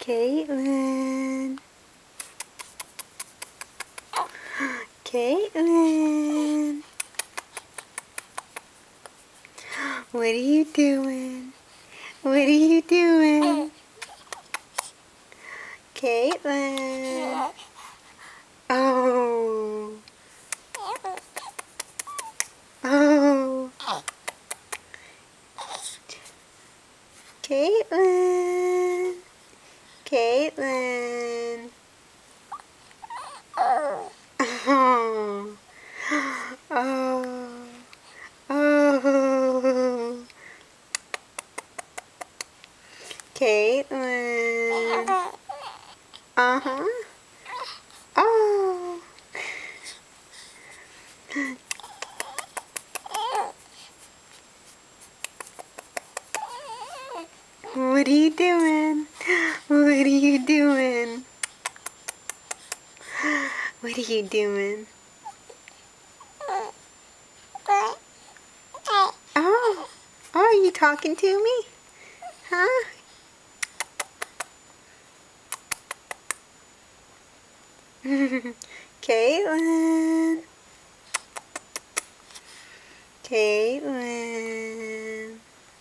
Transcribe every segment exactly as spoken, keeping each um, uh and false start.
Caitlin. Caitlin. What are you doing? What are you doing? Caitlin. Oh. Oh. Caitlin. Caitlin. Oh. Oh. Oh. Caitlin. Uh-huh. Oh. What are you doing? What are you doing? What are you doing? Oh. Oh, are you talking to me? Huh? Caitlin. Caitlin.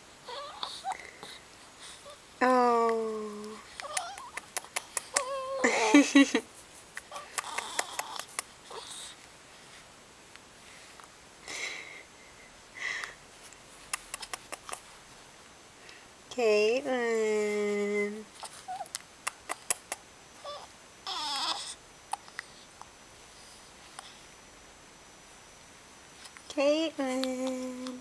Oh. Caitlin. Caitlin.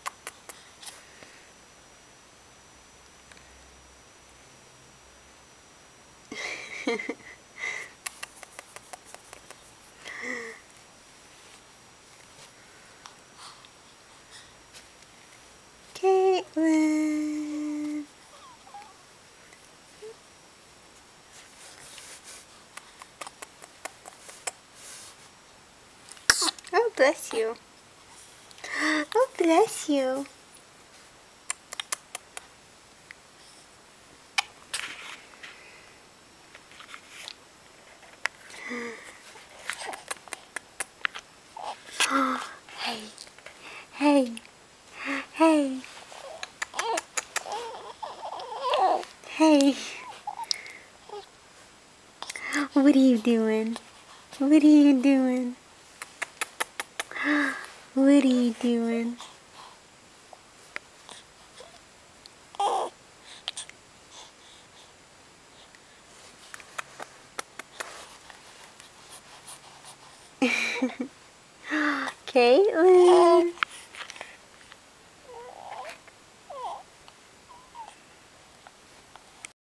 Caitlin. Oh, bless you. Oh, bless you. Hey, hey, hey, hey. What are you doing? What are you doing? What are you doing? Caitlin.